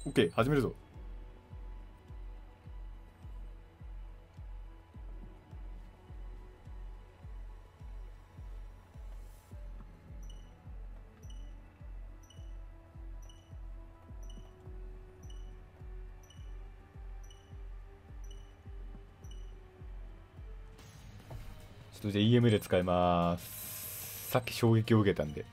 オッケー、始めるぞ。ちょっとじゃあ EML 使います。さっき衝撃を受けたんで。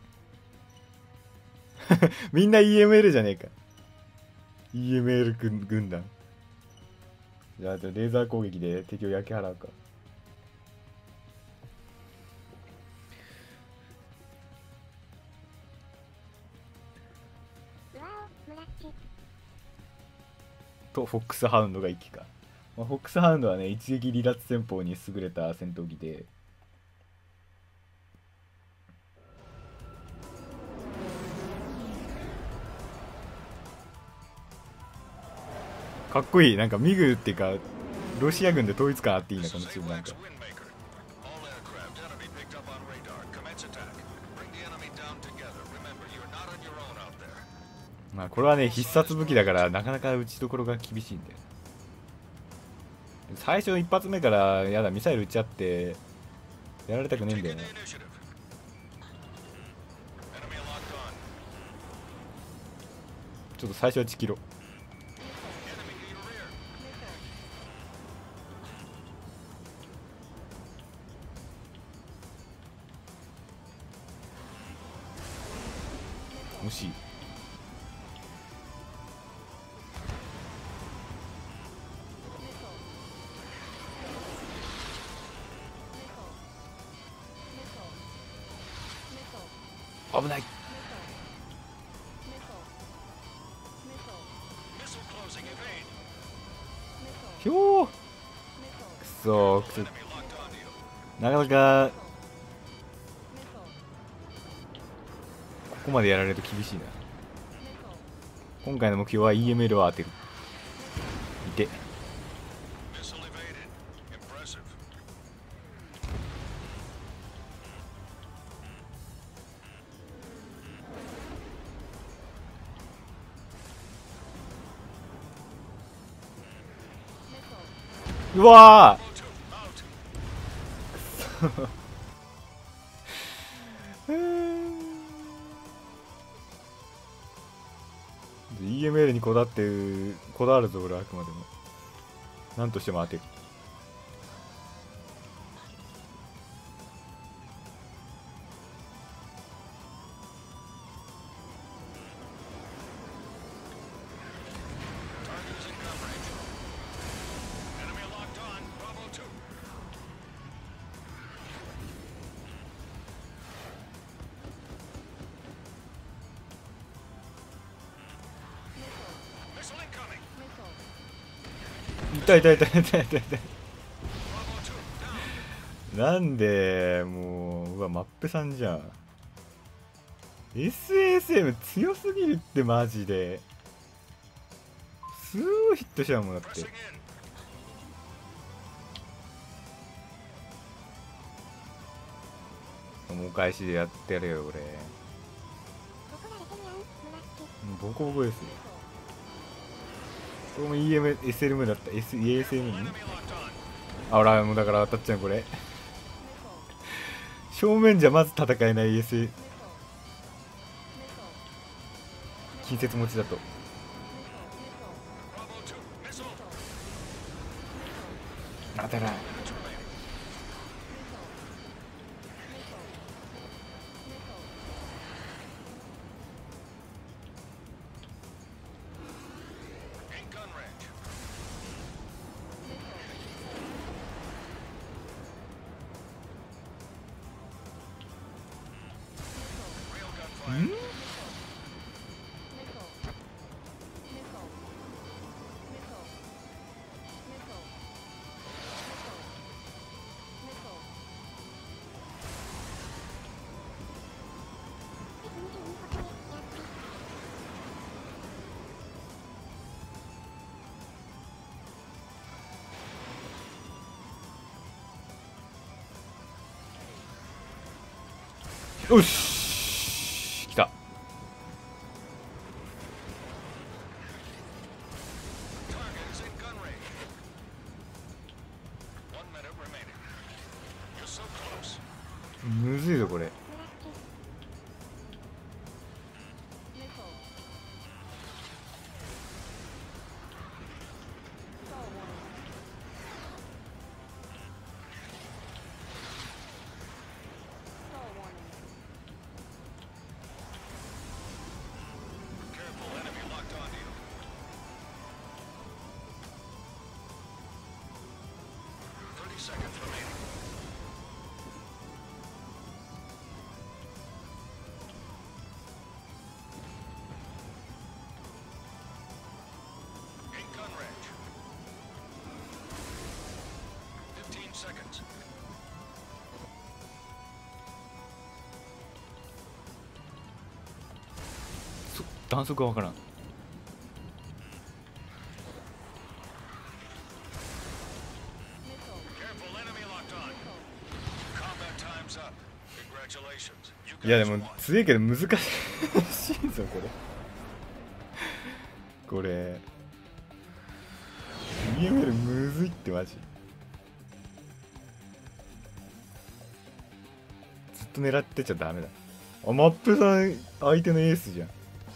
みんな EML じゃねえか。EML 軍団。じゃあ、レーザー攻撃で敵を焼き払うか。と、フォックスハウンドが1機か。まあ、フォックスハウンドはね、一撃離脱戦法に優れた戦闘機で、かっこいい。なんかミグっていうか、ロシア軍で統一感あっていいな、このチームなんか。まあこれはね、必殺武器だからなかなか打ちどころが厳しいんだよ。最初一発目からやだ、ミサイル撃ち合ってやられたくねえんだよな。ちょっと最初は1キロ。惜しい。危ない。ひょー、くそー、なかなかここまでやられると厳しいな。今回の目標は EML を当てる。いて、うわーEML にこだわるぞ俺は。あくまでも何としても当てる。痛い痛い痛い痛い痛い痛い。なんでもう、うわ、マッペさんじゃん。 SSM 強すぎるってマジで。すぐヒットしちゃうもんだって。もうお返しでやってやるよ俺。ボコボコですよ。これも EMSLM だった。ESM にあら、もうだから当たっちゃうこれ。正面じゃまず戦えない ES 近接持ちだと当たらん。よし、来た。 seconds remaining. In gun range. 15 seconds. 弾速がわからん。 いやでも強いけど難しいぞこれ。これ EML むずいってマジ。ずっと狙ってちゃダメだ。あ、マップさん相手のエースじゃん。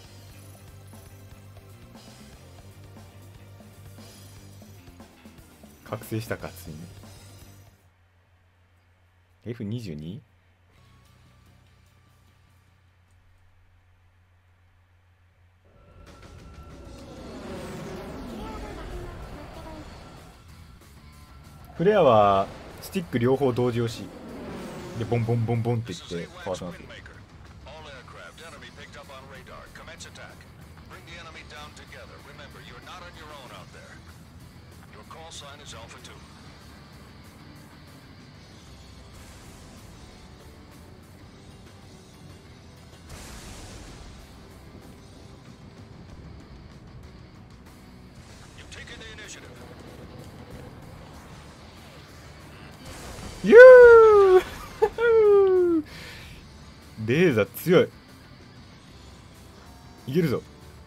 覚醒したかついにね。 F22？ フレアはスティック両方同時押しでボンボンボンボンっていってかわしますよ。ユーレーザー強い。いけるぞ。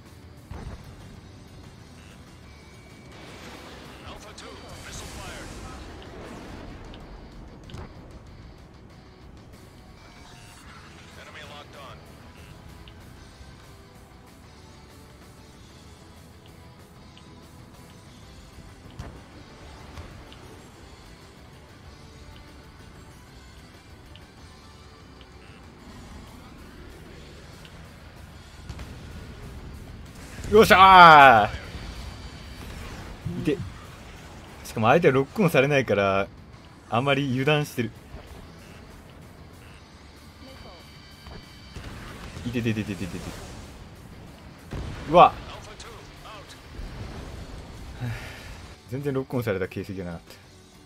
よっしゃー。いて。しかも相手はロックオンされないからあんまり油断してる。いててててててて。うわっ全然ロックオンされた形跡がなかった。や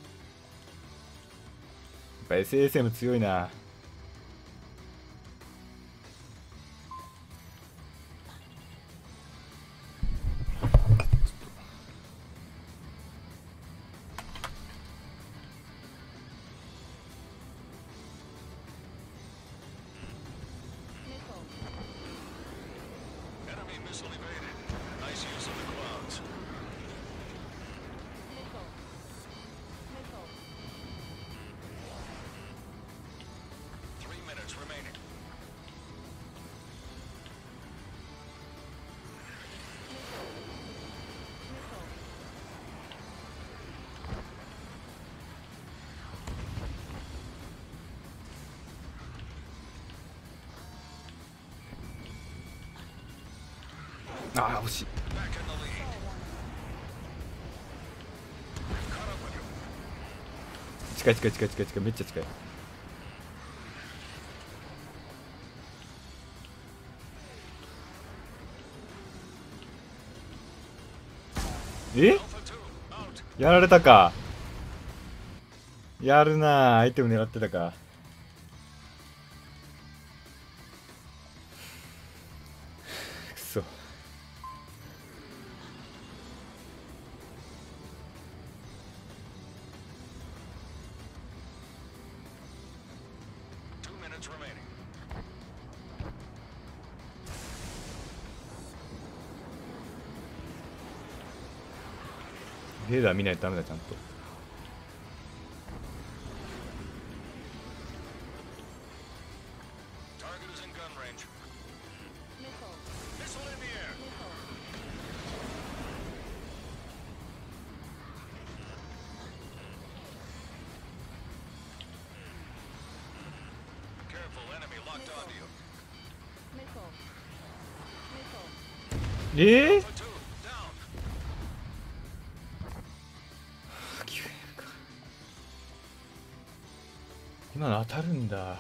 っぱ SSM 強いな。ああ惜しい。近い近い近い近い近い、めっちゃ近い。え、やられたか。やるなあ、アイテム狙ってたか。くそ。レーダー見ないとダメだ、ちゃんと。 今の当たるんだ。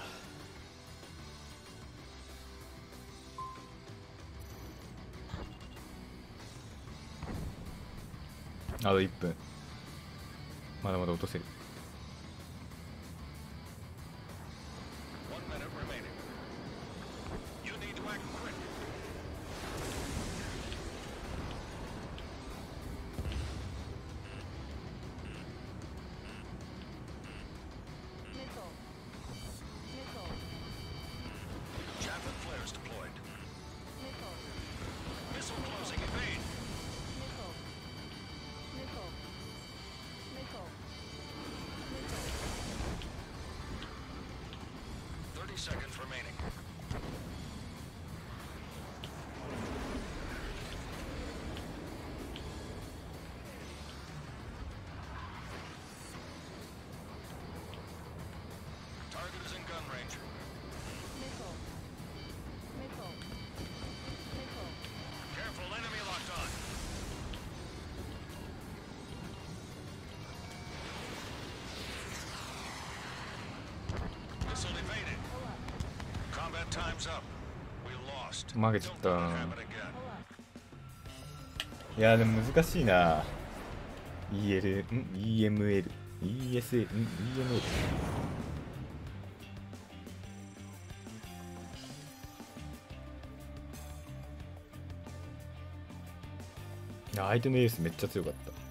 あと1分。まだまだ落とせる。 1 minute remaining. You need to act quick. Missile. Missile. Javelin flares deployed. Missile. Missile closing. Evade. Missile. Missile. Missile. 30 seconds remaining. Target is in gun range. Missile. Missile. Missile. Careful, enemy locked on. Missile evaded. Pull up. Combat time's up. We lost. 負けちゃっ Don't た let it な。 happen again. Pull up. いやでも難しいな。 EML ESL EML。アイテムエースめっちゃ強かった。